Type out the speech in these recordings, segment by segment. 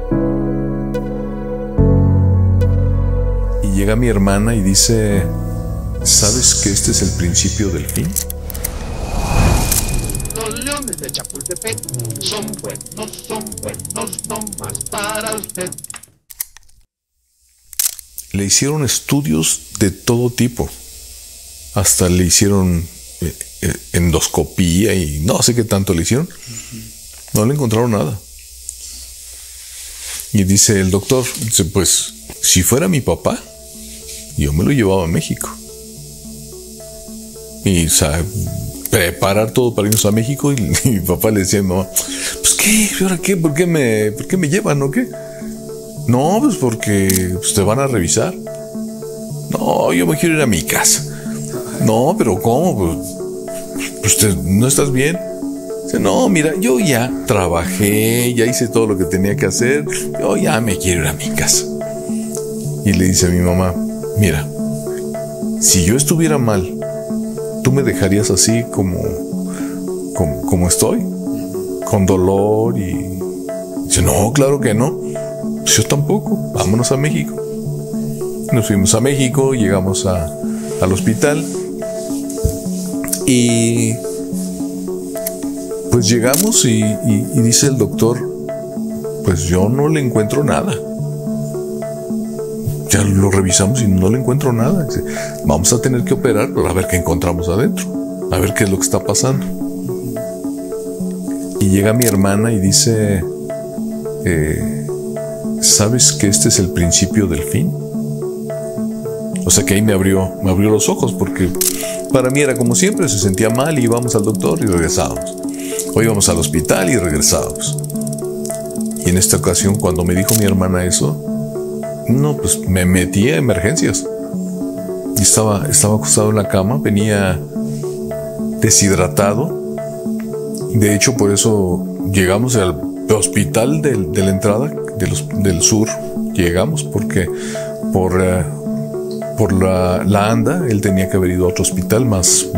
Y llega mi hermana y dice, ¿sabes que este es el principio del fin? Los leones de Chapultepec son buenos, no más para usted. Le hicieron estudios de todo tipo. Hasta le hicieron endoscopía y no sé qué tanto le hicieron. No le encontraron nada. Y dice el doctor, dice, pues, si fuera mi papá, yo me lo llevaba a México. Y, o sea, preparar todo para irnos a México. Y mi papá le decía a mi mamá, pues, ¿qué? ¿Ahora qué? ¿Por qué me llevan o qué? No, pues porque pues, te van a revisar. No, yo me quiero ir a mi casa. No, pero ¿cómo? Pues ¿no estás bien? Dice, no, mira, yo ya trabajé, ya hice todo lo que tenía que hacer, yo ya me quiero ir a mi casa. Y le dice a mi mamá, mira, si yo estuviera mal, ¿tú me dejarías así como estoy? Con dolor y... Dice, no, claro que no. Pues yo tampoco, vámonos a México. Nos fuimos a México, llegamos al hospital y pues llegamos y dice el doctor, pues yo no le encuentro nada. Ya lo revisamos y no le encuentro nada. Dice, vamos a tener que operar, pero a ver qué encontramos adentro, a ver qué es lo que está pasando. Y llega mi hermana y dice, ¿sabes que este es el principio del fin? O sea que ahí me abrió los ojos, porque para mí era como siempre, se sentía mal y íbamos al doctor y regresábamos. O íbamos al hospital y regresábamos. Y en esta ocasión, cuando me dijo mi hermana eso, no, pues me metí a emergencias. Y estaba acostado en la cama, venía deshidratado. De hecho, por eso llegamos al hospital de la entrada del sur. Llegamos porque por la ANDA, él tenía que haber ido a otro hospital más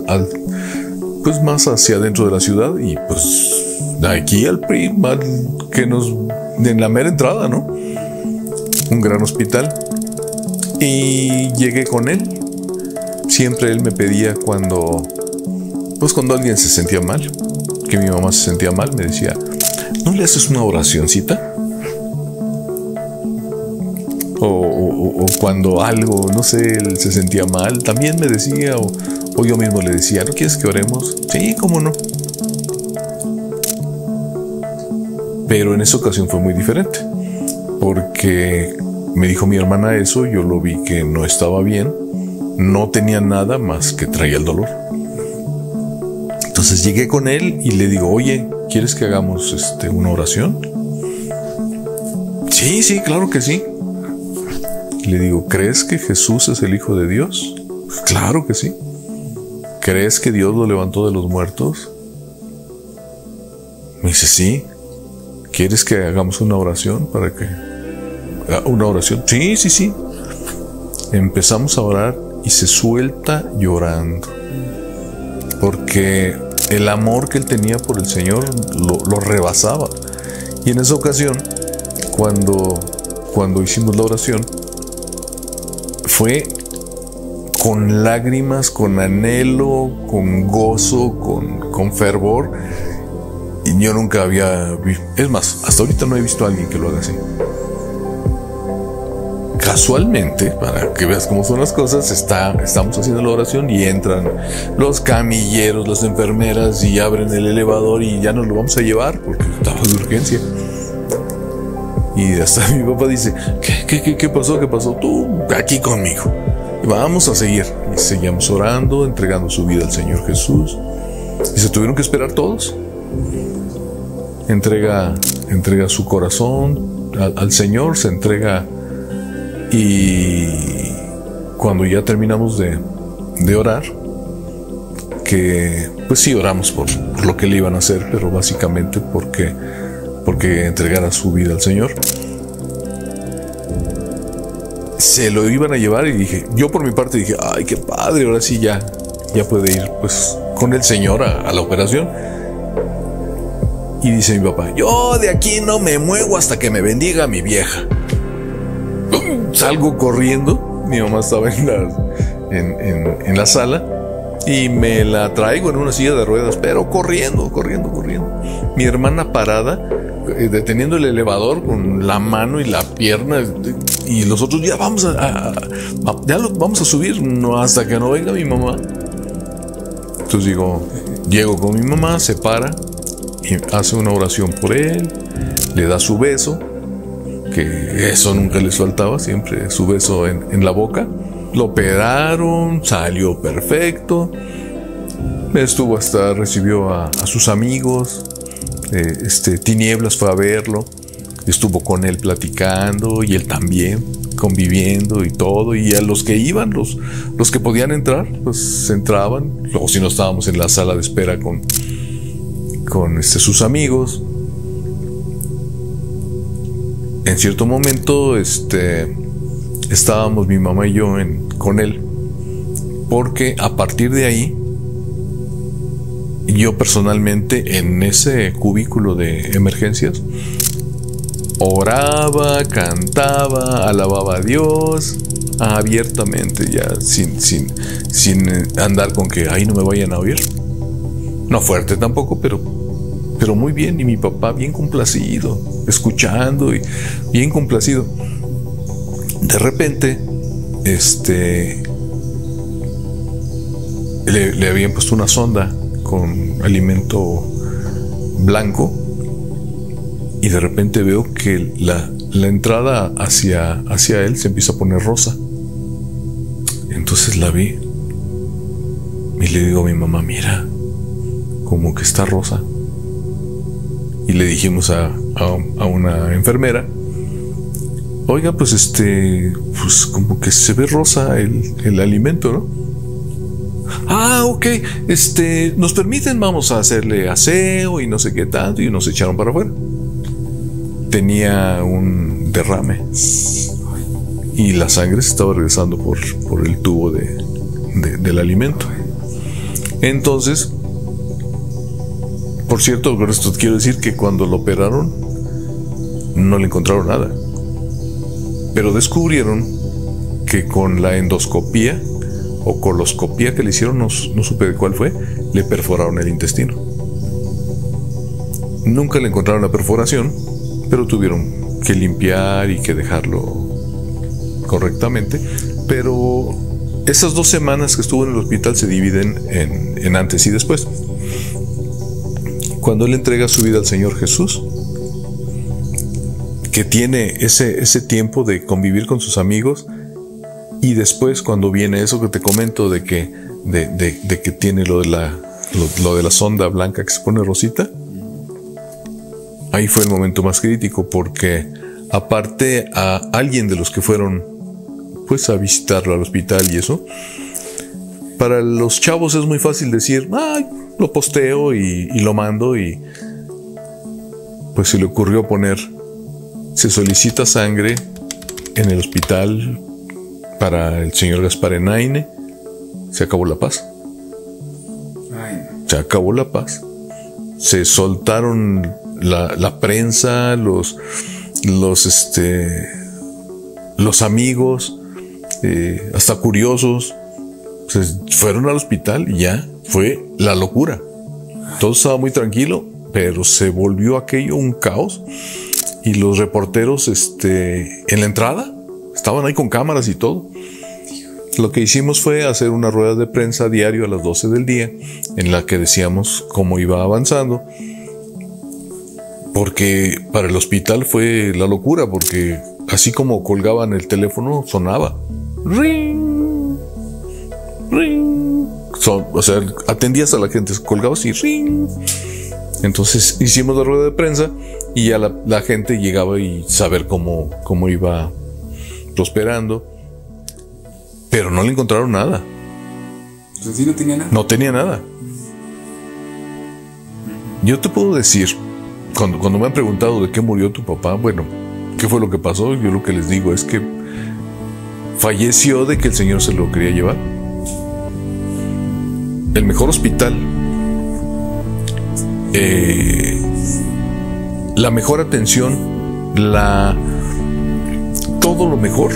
hacia adentro de la ciudad y pues aquí al PRI, en la mera entrada, ¿no? Un gran hospital. Y llegué con él. Siempre él me pedía cuando alguien se sentía mal, que mi mamá se sentía mal, me decía, ¿no le haces una oracioncita? O cuando algo, no sé, él se sentía mal, también me decía, o yo mismo le decía, ¿no quieres que oremos? Sí, cómo no. Pero en esa ocasión fue muy diferente, porque me dijo mi hermana eso, yo lo vi que no estaba bien, no tenía nada más que traía el dolor. Entonces llegué con él y le digo, oye, ¿quieres que hagamos una oración? Sí, claro que sí. Le digo, ¿crees que Jesús es el Hijo de Dios? Claro que sí. ¿Crees que Dios lo levantó de los muertos? Me dice, sí. ¿Quieres que hagamos una oración para que... ¿Una oración? Sí. Empezamos a orar y se suelta llorando. Porque el amor que él tenía por el Señor lo rebasaba. Y en esa ocasión, cuando hicimos la oración, fue con lágrimas, con anhelo, con gozo, con fervor. Y yo nunca había visto, es más, hasta ahorita no he visto a alguien que lo haga así. Casualmente, para que veas cómo son las cosas, estamos haciendo la oración y entran los camilleros, las enfermeras y abren el elevador y ya nos lo vamos a llevar porque estamos de urgencia. Y hasta mi papá dice, ¿qué pasó? ¿Qué pasó? Tú aquí conmigo. Y vamos a seguir. Y seguíamos orando, entregando su vida al Señor Jesús. Y se tuvieron que esperar todos. Entrega su corazón al Señor, se entrega. Y cuando ya terminamos de orar, que pues sí oramos por lo que le iban a hacer, pero básicamente porque entregara su vida al Señor. Se lo iban a llevar y dije, yo por mi parte dije, ay, qué padre, ahora sí ya puede ir pues con el Señor a la operación. Y dice mi papá: yo de aquí no me muevo hasta que me bendiga mi vieja. Salgo corriendo, mi mamá estaba en la sala, y me la traigo en una silla de ruedas, pero corriendo. Mi hermana parada, deteniendo el elevador con la mano y la pierna, y los otros: ya vamos vamos a subir, no, hasta que no venga mi mamá. Entonces llego con mi mamá, se para y hace una oración por él, le da su beso, que eso nunca les faltaba, siempre su beso en la boca. Lo operaron, salió perfecto. Recibió a sus amigos. Tinieblas fue a verlo. Estuvo con él platicando, y él también, conviviendo y todo. Y a los que iban, los que podían entrar, pues entraban. Luego, si no, estábamos en la sala de espera con sus amigos. En cierto momento, estábamos mi mamá y yo con él, porque a partir de ahí, yo personalmente, en ese cubículo de emergencias, oraba, cantaba, alababa a Dios abiertamente, ya sin andar con que ahí no me vayan a oír. No fuerte tampoco, pero muy bien. Y mi papá bien complacido, escuchando, y bien complacido. De repente, le habían puesto una sonda con alimento blanco, y de repente veo que la entrada hacia él se empieza a poner rosa. Entonces la vi y le digo a mi mamá: mira, como que está rosa. Y le dijimos a una enfermera: oiga, pues pues como que se ve rosa el alimento, ¿no? Ah, ok, nos permiten, vamos a hacerle aseo y no sé qué tanto. Y nos echaron para afuera. Tenía un derrame y la sangre se estaba regresando por el tubo del alimento. Entonces, por cierto, con esto quiero decir que cuando lo operaron no le encontraron nada, pero descubrieron que con la endoscopía o coloscopía que le hicieron, no supe de cuál fue, le perforaron el intestino. Nunca le encontraron la perforación, pero tuvieron que limpiar y que dejarlo correctamente. Pero esas 2 semanas que estuvo en el hospital se dividen en antes y después. Cuando él entrega su vida al Señor Jesús, que tiene ese tiempo de convivir con sus amigos, y después cuando viene eso que te comento de que tiene lo de la sonda blanca que se pone rosita, ahí fue el momento más crítico, porque aparte a alguien de los que fueron pues a visitarlo al hospital y eso, para los chavos es muy fácil decir: ay, lo posteo y lo mando, y pues se le ocurrió poner: se solicita sangre en el hospital para el señor Gaspar Enaine. Se acabó la paz. Se acabó la paz. Se soltaron la prensa, los amigos, hasta curiosos, se fueron al hospital y ya fue la locura. Todo estaba muy tranquilo, pero se volvió aquello un caos. Y los reporteros en la entrada estaban ahí con cámaras y todo. Lo que hicimos fue hacer una rueda de prensa diario a las 12 del día, en la que decíamos cómo iba avanzando, porque para el hospital fue la locura, porque así como colgaban el teléfono, sonaba. ¡Ring! ¡Ring! O sea, atendías a la gente, colgabas y ¡ring! Entonces hicimos la rueda de prensa y ya la gente llegaba y saber cómo iba prosperando. Pero no le encontraron nada. O sea, ¿sí no tenía nada? No tenía nada. Yo te puedo decir, cuando me han preguntado de qué murió tu papá, bueno, ¿qué fue lo que pasó? Yo lo que les digo es que falleció de que el Señor se lo quería llevar. El mejor hospital la mejor atención, todo lo mejor.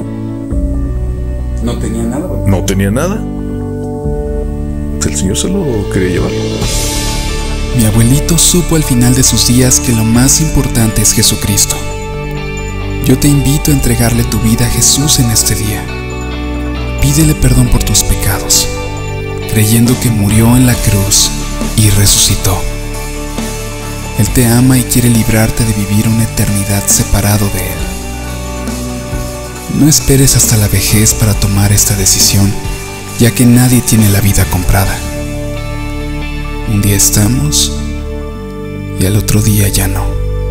No tenía nada, güey. No tenía nada. El Señor se lo quería llevar. Mi abuelito supo al final de sus días que lo más importante es Jesucristo. Yo te invito a entregarle tu vida a Jesús en este día. Pídele perdón por tus pecados, creyendo que murió en la cruz y resucitó. Él te ama y quiere librarte de vivir una eternidad separado de Él. No esperes hasta la vejez para tomar esta decisión, ya que nadie tiene la vida comprada. Un día estamos y al otro día ya no.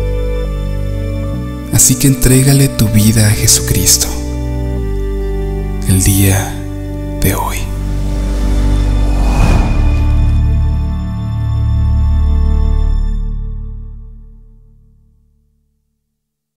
Así que entrégale tu vida a Jesucristo el día de hoy.